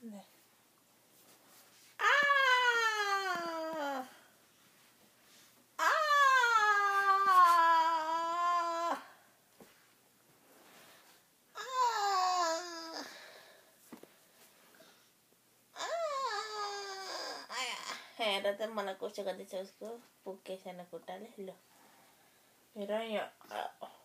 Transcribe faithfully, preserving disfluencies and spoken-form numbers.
네. 아! 아! Herat mana ko siya kadit sa ko puke sana ko tali lo. Pero ya